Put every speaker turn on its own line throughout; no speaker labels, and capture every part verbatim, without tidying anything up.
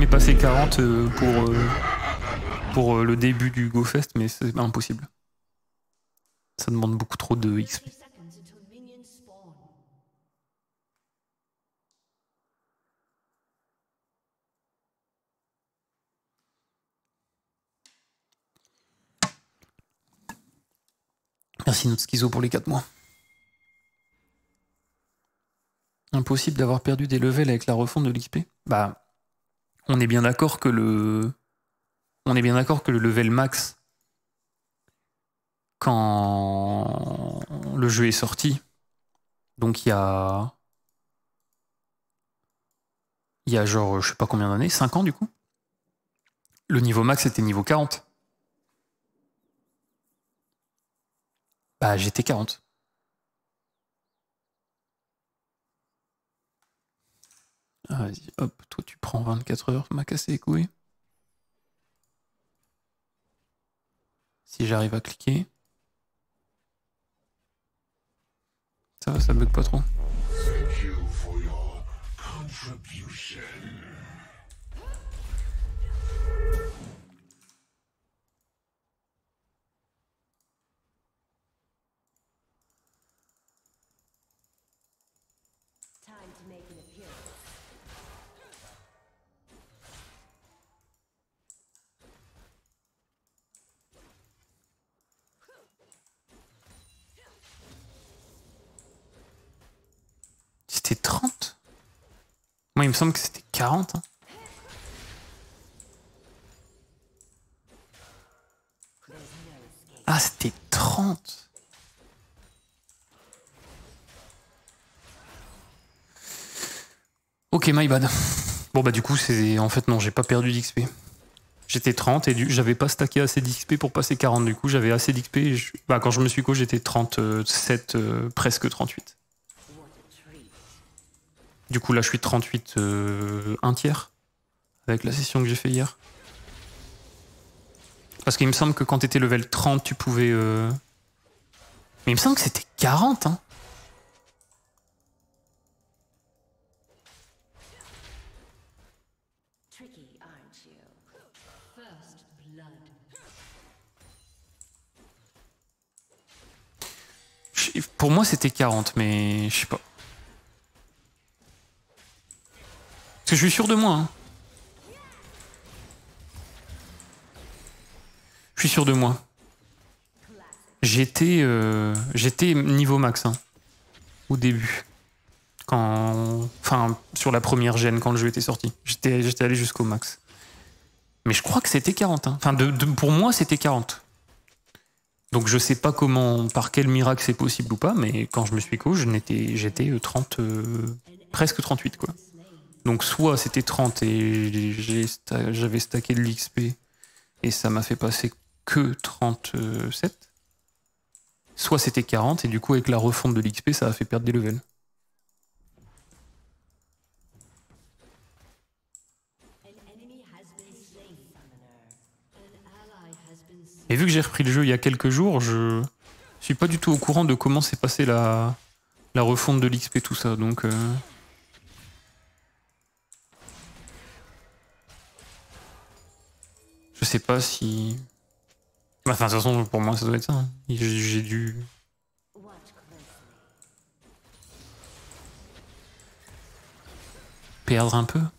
passé quarante euh, pour, euh, pour euh, le début du GoFest, mais c'est impossible. Ça demande beaucoup trop de X P. Merci notre schizo pour les quatre mois. Impossible d'avoir perdu des levels avec la refonte de l'X P. Bah, on est bien d'accord que le... On est bien d'accord que le level max, quand le jeu est sorti, donc il y a... Il y a genre, je sais pas combien d'années, cinq ans du coup, le niveau max était niveau quarante. Bah, j'étais quarante. Ah, vas-y, hop, toi tu prends vingt-quatre heures, m'a cassé les couilles. Si j'arrive à cliquer. Ça va, ça bug pas trop. C'était trente? Moi, il me semble que c'était quarante. Hein. Ah, c'était trente. Ok, my bad. Bon, bah, du coup, c'est. En fait, non, j'ai pas perdu d'X P. J'étais trente et du... j'avais pas stacké assez d'X P pour passer quarante. Du coup, j'avais assez d'X P. Je... Bah, quand je me suis co, j'étais trente-sept, euh, presque trente-huit. Du coup, là, je suis trente-huit, euh, un tiers, avec la session que j'ai fait hier. Parce qu'il me semble que quand t'étais level trente, tu pouvais... Euh... Mais il me semble que c'était quarante, hein. Pour moi, c'était quarante, mais je sais pas. Parce que je suis sûr de moi. Hein. Je suis sûr de moi. J'étais euh, j'étais niveau max hein, au début. Quand, enfin, sur la première gêne, quand le jeu était sorti. J'étais j'étais allé jusqu'au max. Mais je crois que c'était quarante. Hein. Enfin, de, de, pour moi, c'était quarante. Donc je sais pas comment, par quel miracle c'est possible ou pas, mais quand je me suis co, j'étais trente, euh, presque trente-huit quoi. Donc soit c'était trente et j'avais stacké de l'X P et ça m'a fait passer que trente-sept, soit c'était quarante et du coup avec la refonte de l'X P ça a fait perdre des levels. Et vu que j'ai repris le jeu il y a quelques jours, je suis pas du tout au courant de comment s'est passé la, la refonte de l'X P, tout ça, donc... Euh... Je sais pas si... Enfin, de toute façon, pour moi, ça doit être ça. Hein. J'ai dû... perdre un peu.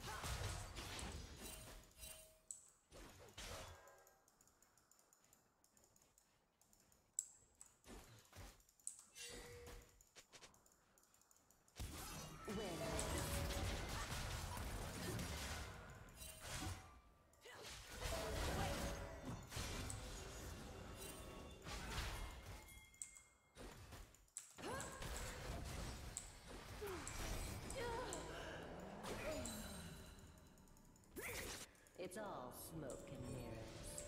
It's all smoke and mirrors.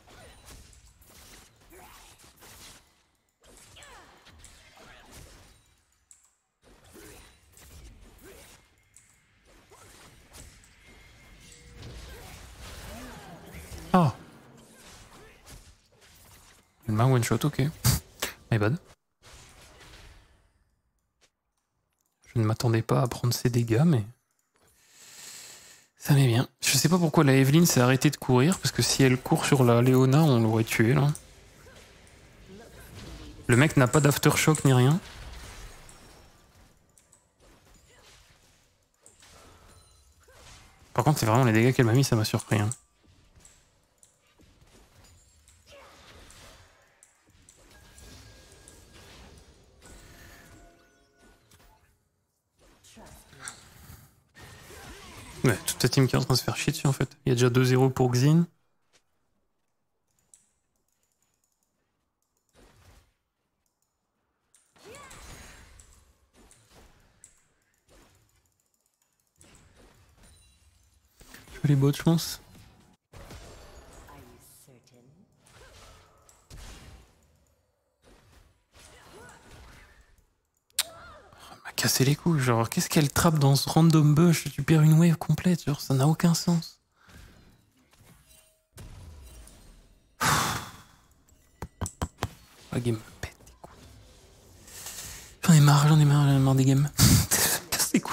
Ah. Une main one shot, ok. My bad. Je ne m'attendais pas à prendre ces dégâts, mais... ça m'est bien. Je sais pas pourquoi la Evelyn s'est arrêtée de courir, parce que si elle court sur la Léona, on l'aurait tué là. Le mec n'a pas d'aftershock ni rien. Par contre, c'est vraiment les dégâts qu'elle m'a mis, ça m'a surpris. Hein. Ouais, toute la team qui est en train de se faire chier dessus en fait. Il y a déjà deux zéro pour Xin. Je fais les bots, je pense. Casser les couilles, genre qu'est-ce qu'elle trappe dans ce random bush? Tu perds une wave complète, genre ça n'a aucun sens. La game me pète les couilles. J'en ai marre, j'en ai marre, j'en ai marre des games. Casse les couilles.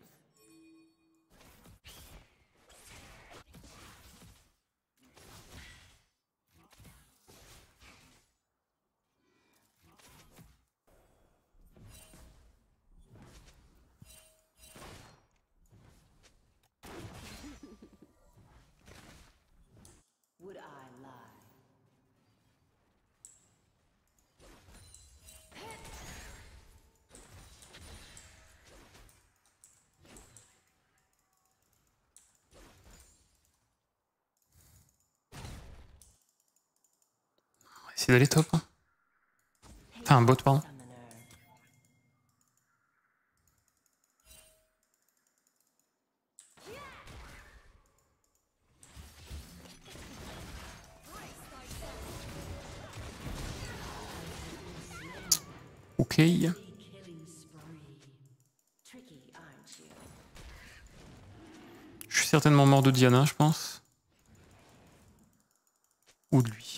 Essayer d'aller top. Hein. Enfin, un bot, pardon. Ok. Je suis certainement mort de Diana, je pense. Ou de lui.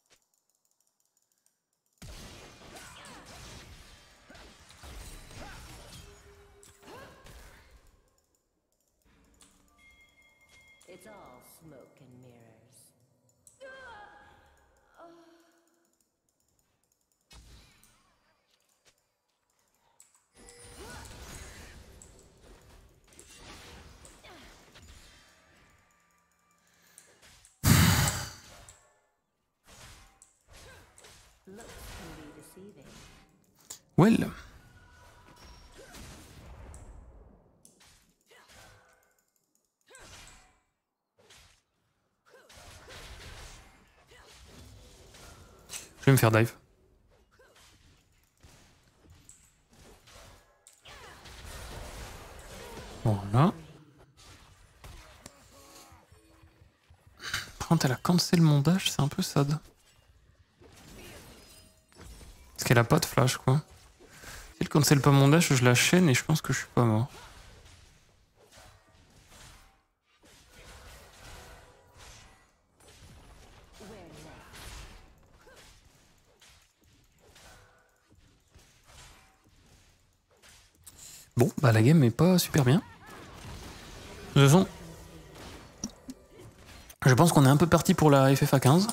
Well. Je vais me faire dive. Voilà. Par contre, elle a cancel mon dash, c'est un peu sad. Parce qu'elle a pas de flash, quoi. Si elle cancel pas mon dash, je la chaîne et je pense que je suis pas mort. Bon, bah la game est pas super bien. De toute façon, je pense qu'on est un peu parti pour la F F A quinze.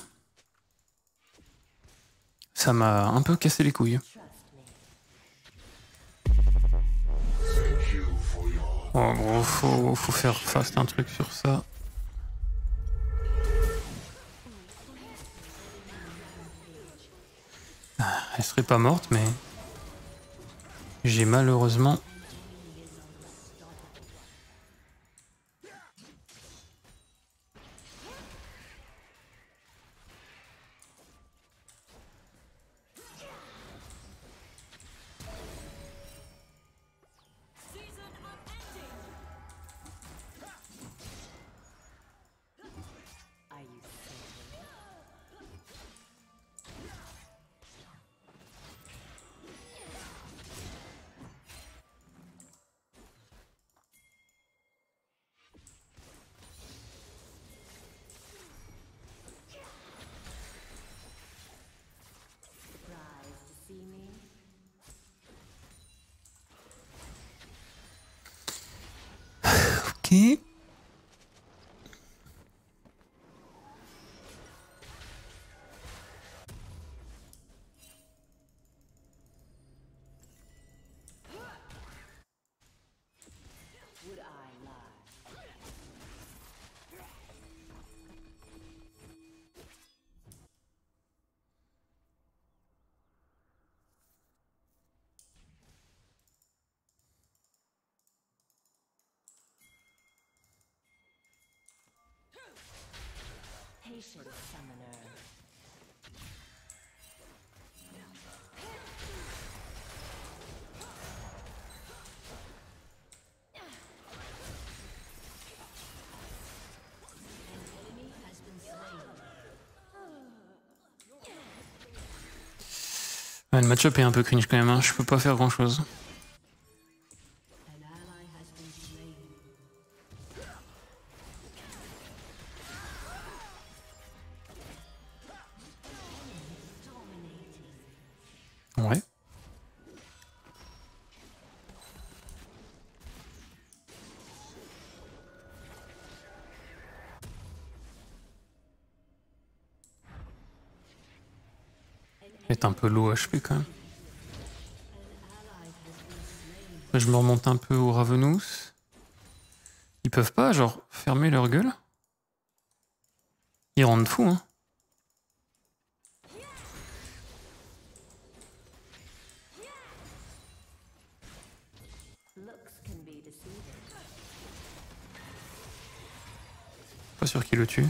Ça m'a un peu cassé les couilles. Oh gros, faut, faut faire fast un truc sur ça. Elle serait pas morte, mais j'ai malheureusement... Ok. Ouais, le match-up est un peu cringe quand même, hein. Je peux pas faire grand-chose. Ouais. C'est un peu low H P quand même. Après, je me remonte un peu au Ravenous. Ils peuvent pas, genre, fermer leur gueule? Ils rendent fou, hein. Pas sûr qu'il le tue.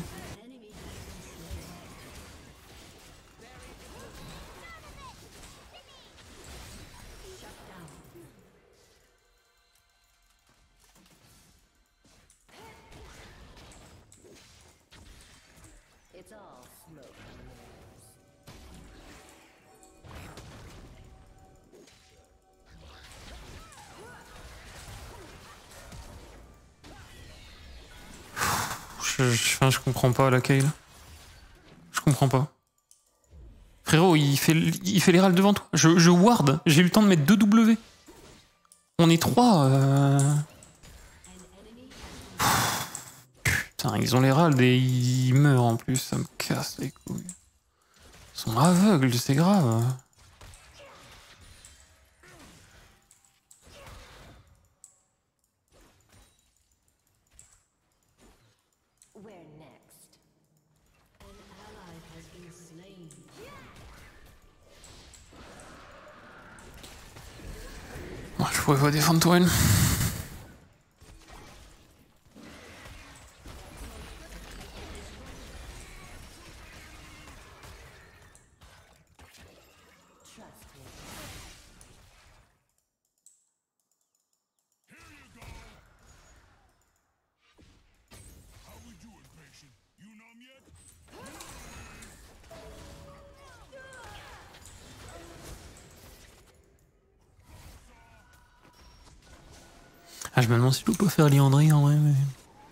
Je, je, enfin, je comprends pas la Kale. Je comprends pas. Frérot, il fait, il fait les râles devant toi. Je, je ward. J'ai eu le temps de mettre deux W. On est trois. Euh... Putain, ils ont les râles et ils meurent en plus. Ça me casse les couilles. Ils sont aveugles, c'est grave. Je pourrais pas défendre Touraine. Ah, je me demande si je peux pas faire Liandry en vrai, mais...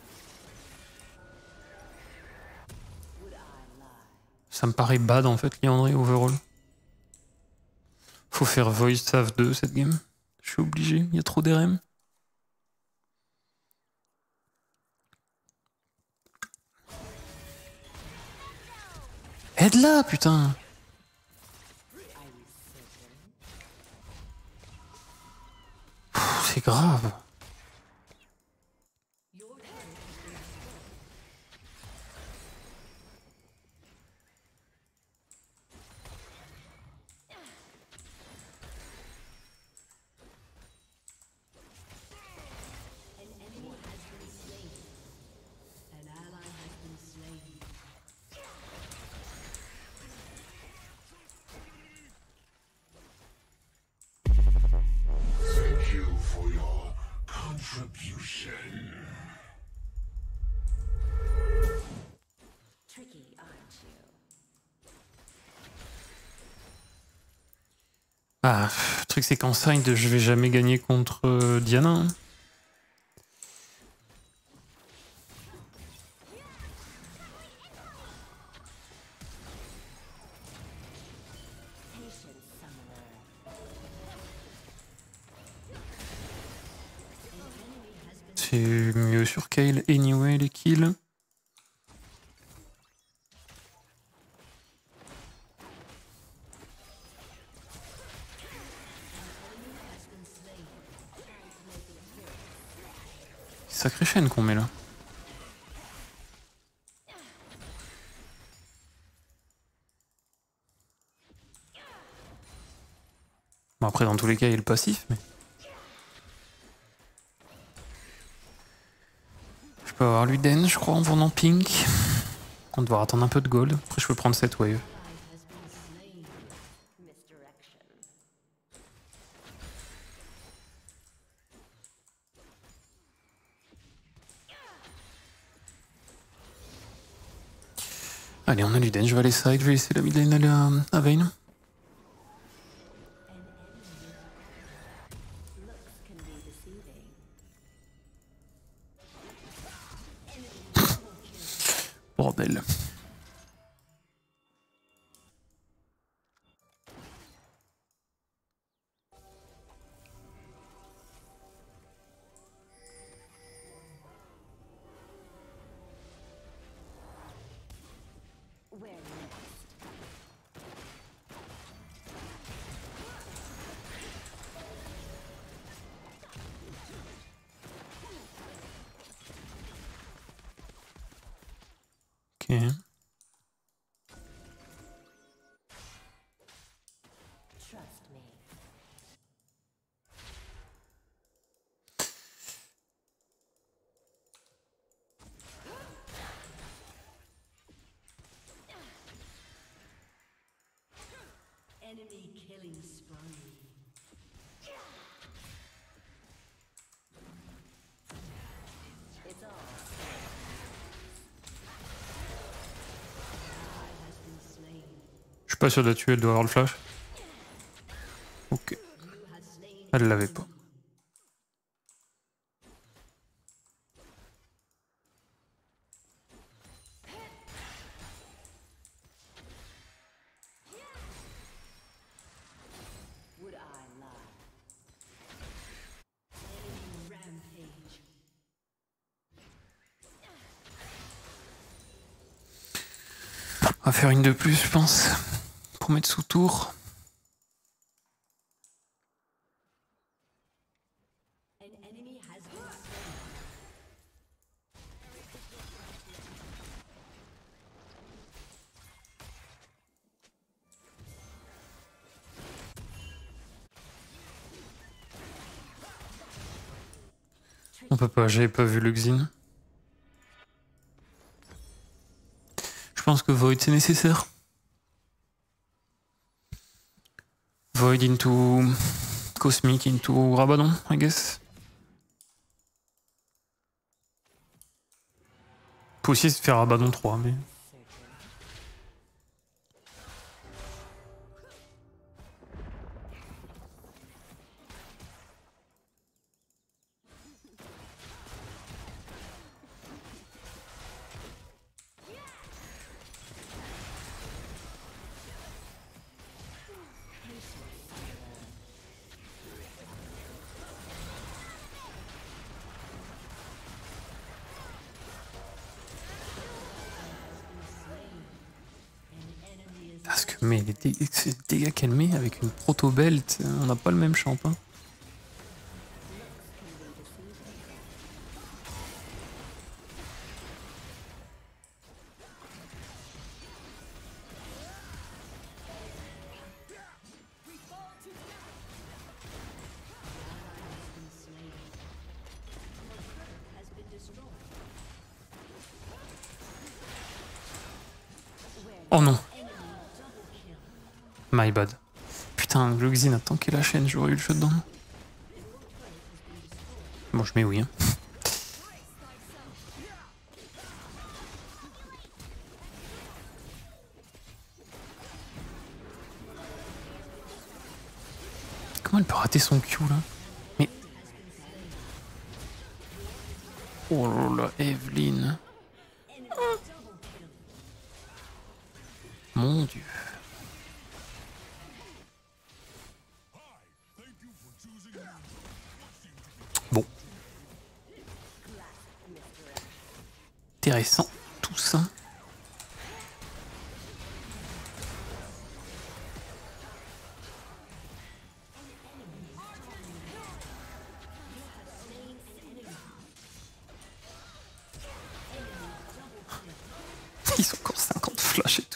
Ça me paraît bad en fait, Liandry overall. Faut faire Voice Save deux cette game. Je suis obligé, il y a trop d'R M. Aide-la, putain! C'est grave. Ah, le truc c'est qu'en side, je vais jamais gagner contre euh, Diana. Hein. C'est mieux sur Kale anyway les kills. Sacrée chaîne qu'on met là. Bon après dans tous les cas il y a le passif mais... Je peux avoir Luden je crois en vendant Pink. On va devoir attendre un peu de gold. Après, je peux prendre cette wave. Allez, on a l'Uden, je vais aller side, je vais laisser la mid lane aller à, à Vayne. Bordel. Ok.
Enemy killing spree. It's all.
Je suis pas sûr de la tuer, elle doit avoir le flash. Ok. Elle l'avait pas. On va faire une de plus, je pense, pour mettre sous tour. On peut pas, j'avais pas vu le Xin. Je pense que Void c'est nécessaire. Void into Cosmic into Rabadon, I guess. Peut aussi se faire Rabadon trois, mais. Parce que, mais les dégâts, les dégâts qu'elle met avec une proto-belt, on n'a pas le même champ. Hein. Oh non. My bad. Putain, le Xin a tanké la chaîne, j'aurais eu le shutdown. Bon, je mets oui. Hein. Comment elle peut rater son Q là? Mais. Oh là là, Evelyn. Mon dieu. Bon. Intéressant, tout ça. Ils ont encore cinquante flash et tout.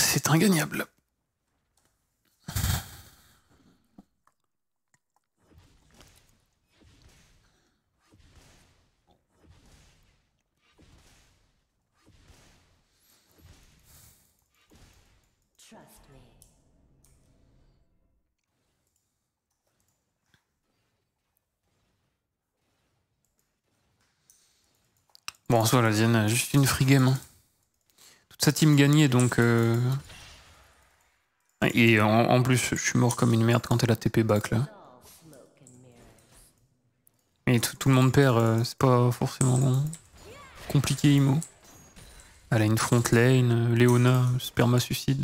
c'est ingagnable.
Trust me.
Bon, en soi, la Diane a juste une free game. Hein. Toute sa team gagnait, donc... Euh... Et en, en plus, je suis mort comme une merde quand elle a T P back, là.
All smoke and mirrors.
Et tout, tout le monde perd, euh, c'est pas forcément compliqué, Imo. Elle a une front lane, Léona, sperma suicide.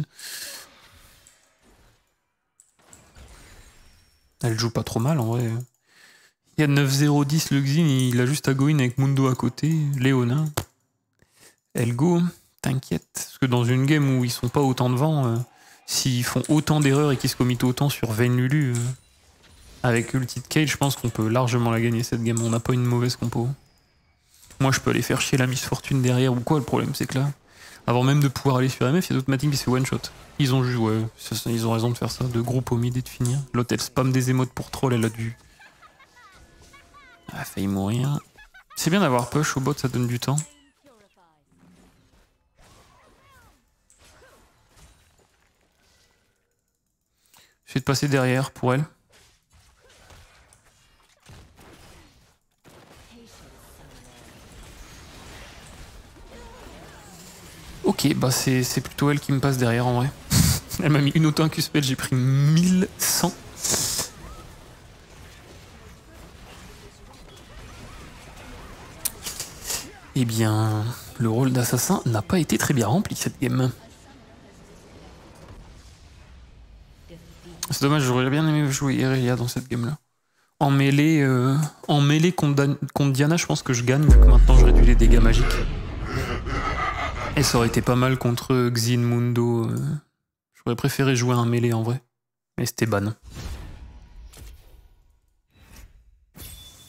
Elle joue pas trop mal, en vrai. Il y a neuf zéro dix, le Xin, il a juste à go in avec Mundo à côté, Léona. Elle go, t'inquiète. Parce que dans une game où ils sont pas autant devant, euh, s'ils font autant d'erreurs et qu'ils se committent autant sur Vayne Lulu, euh, avec Ulti de Cage, je pense qu'on peut largement la gagner cette game. On n'a pas une mauvaise compo. Moi, je peux aller faire chier la Miss Fortune derrière ou quoi. Le problème, c'est que là, avant même de pouvoir aller sur M F, il y a d'autres matins qui se fait one shot. Ils ont juste, ouais, ça, ils ont raison de faire ça, de groupe au mid et de finir. L'autre, elle spam des émotes pour troll, elle a dû. Elle a failli mourir. C'est bien d'avoir push au bot, ça donne du temps. J'essaie de passer derrière pour elle. Ok, bah c'est plutôt elle qui me passe derrière en vrai. Elle m'a mis une auto-incus-spell, j'ai pris mille cent. Eh bien, le rôle d'assassin n'a pas été très bien rempli cette game. C'est dommage, j'aurais bien aimé jouer Irelia dans cette game-là. En mêlée, euh, en mêlée contre, contre Diana, je pense que je gagne, vu que maintenant je réduis les dégâts magiques. Et ça aurait été pas mal contre Xin, Mundo. Euh... J'aurais préféré jouer un mêlée en vrai. Mais c'était ban.